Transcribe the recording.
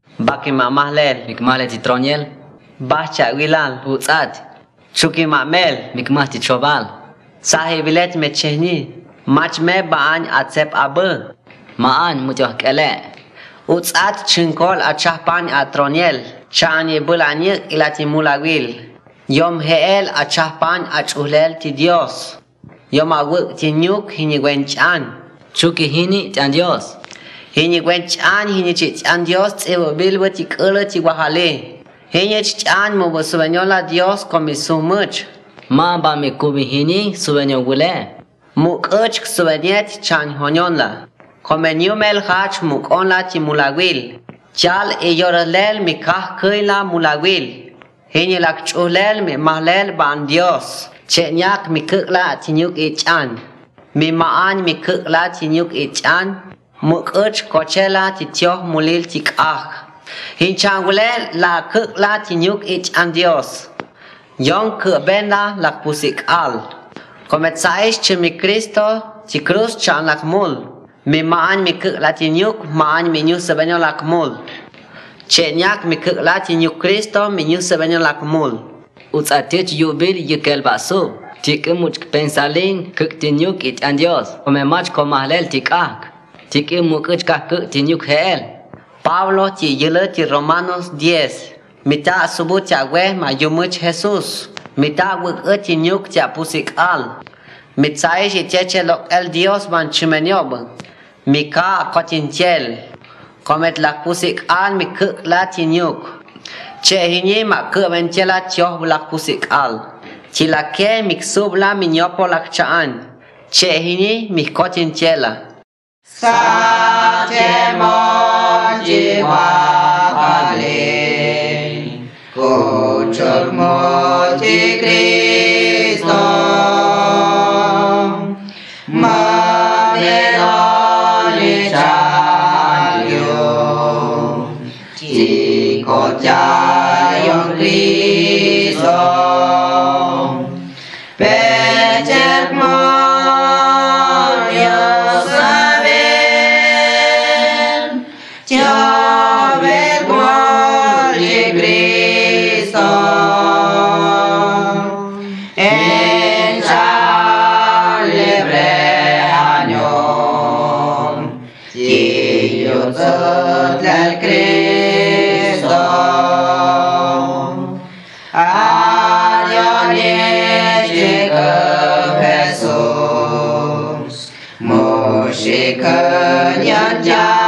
Baki mahlel mikmale titroniel bacha wilal utsat chuki mamel mikmah titrobal sahibilet mecheni mach me baan atsep abe maan mutyoh kele utsat chinkol achahpan atroniel chani bulani ilati mulawil yom heel achahpan achuhlel ti Dios yom awuk ti nyuk hinigwenchan chuki hini tan Dios hinigwenchan hinichichan Dios tsewobil wati kele ti wahale hinichan mo bosuvenyola Dios komisumuch ma ba mikubi hini suvenyo gule mukach suvenyet chan honionla Komeniu mel hach mukonla ti mulawil chal eyorlel mikah keila mulawil hinilak chulel mi mahlel ban Dios chenyak mikla ti nyuk ichan mi maan mikla ti nyuk ichan mukach kochela ti tioh mulil ti kah hinchangule la kla ti nyuk ichan Dios yong ke benda lak pusik al kometsaish chimi Cristo ti cruz chan lak mul mi maan mi kek lati nyuk maan mi nyuk sebanyo lakmul chenyak mi kek lati nyuk Kristo mi nyuk sebanyo lakmul utsatich yubil yikel baso tik much pensalin kek tinyuk it an Dios ome mach komahlel tikak tik mukach ka kek tinyuk hel Pablo ti yele ti Romanos 10 mita subu tiagwe ma yumuch Jesus mita wuk tinyuk ti apusik al mitsaish iteche lok el Dios ban chimenyob Mika kotinchel komet lak pusik al mi kek latinyuk che hini ma ke benchela tioh lak pusik al chilake miksub la minyopo lak chaan che hini mi kotinchela sa chemo jiwa kale ko chok mo chi Kristo ma cha yon Cristo pecher mo yo saber cho ver cuál Cristo en cha libre año si yo soy el Cristo Jesús, Moshe Kanyan